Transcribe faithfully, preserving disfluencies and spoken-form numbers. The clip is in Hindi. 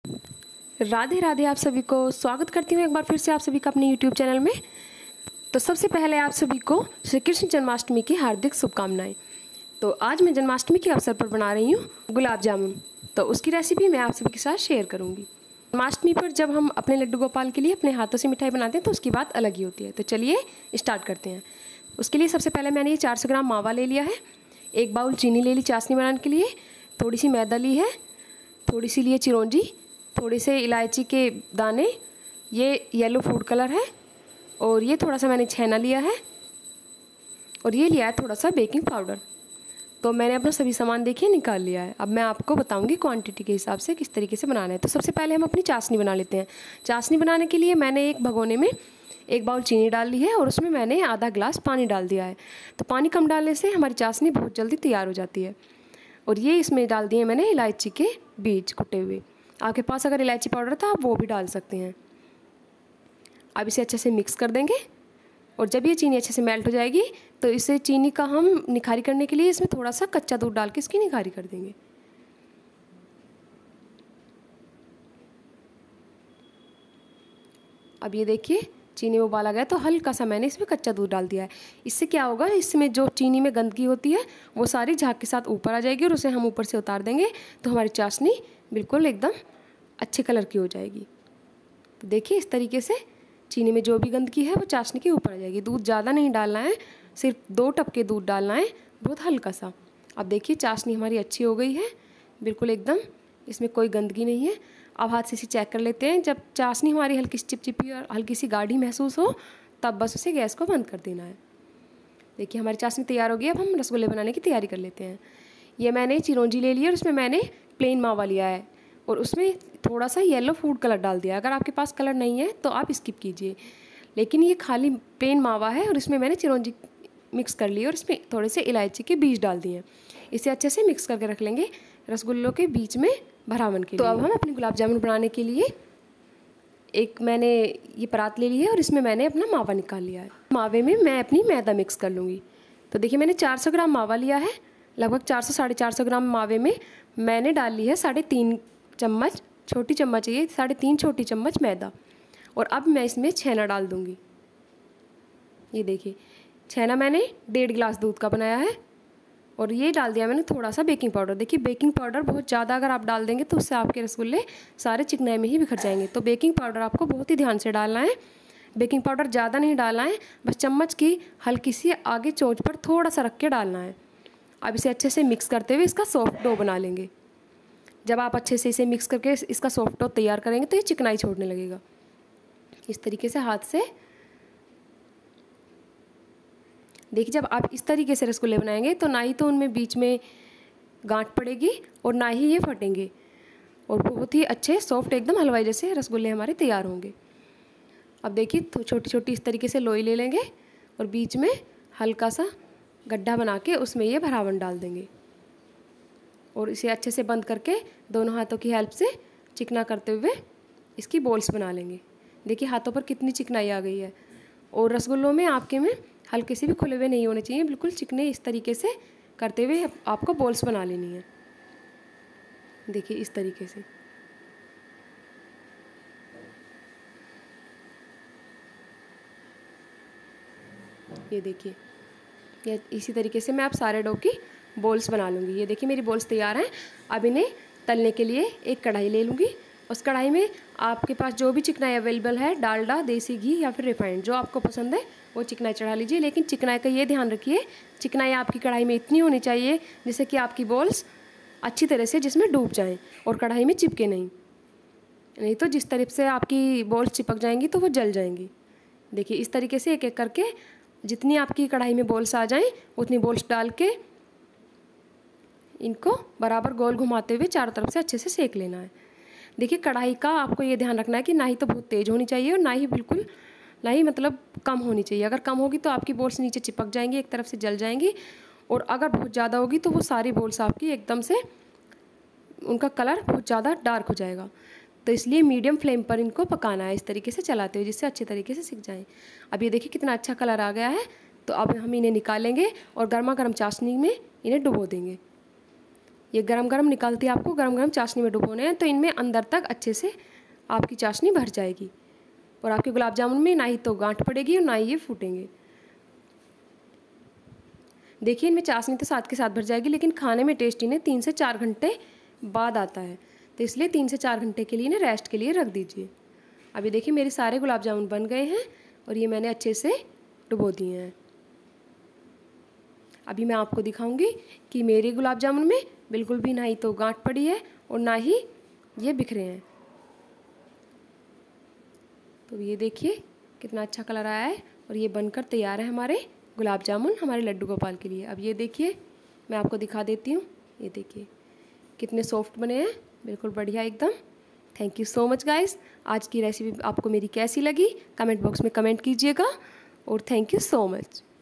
राधे राधे, आप सभी को स्वागत करती हूँ एक बार फिर से आप सभी का अपने यूट्यूब चैनल में। तो सबसे पहले आप सभी को श्री कृष्ण जन्माष्टमी की हार्दिक शुभकामनाएं। तो आज मैं जन्माष्टमी के अवसर पर बना रही हूँ गुलाब जामुन। तो उसकी रेसिपी मैं आप सभी के साथ शेयर करूँगी। जन्माष्टमी पर जब हम अपने लड्डू गोपाल के लिए अपने हाथों से मिठाई बनाते हैं तो उसकी बात अलग ही होती है। तो चलिए स्टार्ट करते हैं। उसके लिए सबसे पहले मैंने ये चार सौ ग्राम मावा ले लिया है, एक बाउल चीनी ले ली चाशनी बनाने के लिए, थोड़ी सी मैदा ली है, थोड़ी सी लिए चिरौंजी, थोड़ी से इलायची के दाने, ये येलो फूड कलर है, और ये थोड़ा सा मैंने छेना लिया है, और ये लिया है थोड़ा सा बेकिंग पाउडर। तो मैंने अपना सभी सामान देखिए निकाल लिया है। अब मैं आपको बताऊंगी क्वांटिटी के हिसाब से किस तरीके से बनाना है। तो सबसे पहले हम अपनी चाशनी बना लेते हैं। चाशनी बनाने के लिए मैंने एक भगोने में एक बाउल चीनी डाल ली है और उसमें मैंने आधा गिलास पानी डाल दिया है। तो पानी कम डालने से हमारी चाशनी बहुत जल्दी तैयार हो जाती है। और ये इसमें डाल दिए मैंने इलायची के बीज कुटे हुए। आपके पास अगर इलायची पाउडर था आप वो भी डाल सकते हैं। अब इसे अच्छे से मिक्स कर देंगे, और जब ये चीनी अच्छे से मेल्ट हो जाएगी तो इसे चीनी का हम निखारी करने के लिए इसमें थोड़ा सा कच्चा दूध डाल के इसकी निखारी कर देंगे। अब ये देखिए चीनी में उबाला गया तो हल्का सा मैंने इसमें कच्चा दूध डाल दिया है। इससे क्या होगा, इसमें जो चीनी में गंदगी होती है वो सारी झाग के साथ ऊपर आ जाएगी और उसे हम ऊपर से उतार देंगे तो हमारी चाशनी बिल्कुल एकदम अच्छे कलर की हो जाएगी। तो देखिए इस तरीके से चीनी में जो भी गंदगी है वो चाशनी के ऊपर आ जाएगी। दूध ज़्यादा नहीं डालना है, सिर्फ दो टपके दूध डालना है, बहुत हल्का सा। अब देखिए चाशनी हमारी अच्छी हो गई है, बिल्कुल एकदम इसमें कोई गंदगी नहीं है। अब हाथ से इसे चेक कर लेते हैं। जब चाशनी हमारी हल्की सी चिपचिपी और हल्की सी गाढ़ी महसूस हो तब बस उसे गैस को बंद कर देना है। देखिए हमारी चाशनी तैयार हो गई। अब हम रसगुल्ले बनाने की तैयारी कर लेते हैं। ये मैंने चिरौंजी ले ली है और उसमें मैंने प्लेन मावा लिया है और उसमें थोड़ा सा येलो फूड कलर डाल दिया। अगर आपके पास कलर नहीं है तो आप स्किप कीजिए, लेकिन ये खाली प्लेन मावा है और इसमें मैंने चिरौंजी मिक्स कर ली और इसमें थोड़े से इलायची के बीज डाल दिए। इसे अच्छे से मिक्स करके रख लेंगे रसगुल्लों के बीच में भरावन के लिए। तो अब हम अपने गुलाब जामुन बनाने के लिए एक मैंने ये परात ले ली है और इसमें मैंने अपना मावा निकाल लिया है। मावे में मैं अपनी मैदा मिक्स कर लूँगी। तो देखिए मैंने चार सौ ग्राम मावा लिया है। लगभग चार सौ साढ़े चार सौ ग्राम मावे में मैंने डाल ली है साढ़े तीन चम्मच, छोटी चम्मच ये साढ़े तीन छोटी चम्मच मैदा। और अब मैं इसमें छेना डाल दूँगी। ये देखिए छेना मैंने डेढ़ गिलास दूध का बनाया है और ये डाल दिया मैंने थोड़ा सा बेकिंग पाउडर। देखिए बेकिंग पाउडर बहुत ज़्यादा अगर आप डाल देंगे तो उससे आपके रसगुल्ले सारे चिकनाई में ही बिखर जाएंगे। तो बेकिंग पाउडर आपको बहुत ही ध्यान से डालना है। बेकिंग पाउडर ज़्यादा नहीं डालना है, बस चम्मच की हल्की सी आगे चोंच पर थोड़ा सा रख के डालना है। अब इसे अच्छे से मिक्स करते हुए इसका सॉफ्ट डो बना लेंगे। जब आप अच्छे से इसे मिक्स करके इसका सॉफ्ट डो तैयार करेंगे तो ये चिकनाई छोड़ने लगेगा। इस तरीके से हाथ से देखिए, जब आप इस तरीके से रसगुल्ले बनाएंगे तो ना ही तो उनमें बीच में गांठ पड़ेगी और ना ही ये फटेंगे, और बहुत ही अच्छे सॉफ्ट एकदम हलवाई जैसे रसगुल्ले हमारे तैयार होंगे। अब देखिए तो छोटी छोटी इस तरीके से लोई ले लेंगे और बीच में हल्का सा गड्ढा बना के उसमें ये भरावन डाल देंगे और इसे अच्छे से बंद करके दोनों हाथों की हेल्प से चिकना करते हुए इसकी बॉल्स बना लेंगे। देखिए हाथों पर कितनी चिकनाई आ गई है। और रसगुल्लों में आपके में हल्के से भी खुले हुए नहीं होने चाहिए, बिल्कुल चिकने इस तरीके से करते हुए आपको बॉल्स बना लेनी है। देखिए इस तरीके से। ये देखिए ये इसी तरीके से मैं आप सारे डो की बॉल्स बना लूँगी। ये देखिए मेरी बॉल्स तैयार हैं। अब इन्हें तलने के लिए एक कढ़ाई ले लूँगी। उस कढ़ाई में आपके पास जो भी चिकनाई अवेलेबल है, डालडा, देसी घी या फिर रिफाइंड, जो आपको पसंद है वो चिकनाई चढ़ा लीजिए। लेकिन चिकनाई का ये ध्यान रखिए, चिकनाई आपकी कढ़ाई में इतनी होनी चाहिए जिससे कि आपकी बॉल्स अच्छी तरह से जिसमें डूब जाएं और कढ़ाई में चिपके नहीं। नहीं तो जिस तरह से आपकी बॉल्स चिपक जाएंगी तो वो जल जाएंगी। देखिए इस तरीके से एक एक करके जितनी आपकी कढ़ाई में बॉल्स आ जाएं उतनी बॉल्स डाल के इनको बराबर गोल घुमाते हुए चारों तरफ से अच्छे से सेक लेना है। देखिए कढ़ाई का आपको ये ध्यान रखना है कि ना ही तो बहुत तेज़ होनी चाहिए और ना ही बिल्कुल ना ही मतलब कम होनी चाहिए। अगर कम होगी तो आपकी बॉल्स नीचे चिपक जाएंगी, एक तरफ से जल जाएंगी, और अगर बहुत ज़्यादा होगी तो वो सारी बॉल्स आपकी एकदम से उनका कलर बहुत ज़्यादा डार्क हो जाएगा। तो इसलिए मीडियम फ्लेम पर इनको पकाना है इस तरीके से चलाते हुए, जिससे अच्छे तरीके से सिक जाएँ। अब ये देखिए कितना अच्छा कलर आ गया है। तो अब हम इन्हें निकालेंगे और गर्मा गर्म चाशनी में इन्हें डुबो देंगे। ये गरम गरम निकालती आपको गरम गरम चाशनी में डुबोने हैं, तो इनमें अंदर तक अच्छे से आपकी चाशनी भर जाएगी और आपके गुलाब जामुन में ना ही तो गांठ पड़ेगी और ना ही ये फूटेंगे। देखिए इनमें चाशनी तो साथ के साथ भर जाएगी, लेकिन खाने में टेस्ट इन्हें तीन से चार घंटे बाद आता है, तो इसलिए तीन से चार घंटे के लिए इन्हें रेस्ट के लिए रख दीजिए। अभी देखिए मेरे सारे गुलाब जामुन बन गए हैं और ये मैंने अच्छे से डुबो दिए हैं। अभी मैं आपको दिखाऊंगी कि मेरे गुलाब जामुन में बिल्कुल भी ना ही तो गांठ पड़ी है और ना ही ये बिखरे हैं। तो ये देखिए कितना अच्छा कलर आया है और ये बनकर तैयार है हमारे गुलाब जामुन हमारे लड्डू गोपाल के लिए। अब ये देखिए मैं आपको दिखा देती हूँ, ये देखिए कितने सॉफ्ट बने हैं, बिल्कुल बढ़िया एकदम। Thank you so much guys. आज की रेसिपी आपको मेरी कैसी लगी कमेंट बॉक्स में कमेंट कीजिएगा और थैंक यू सो मच।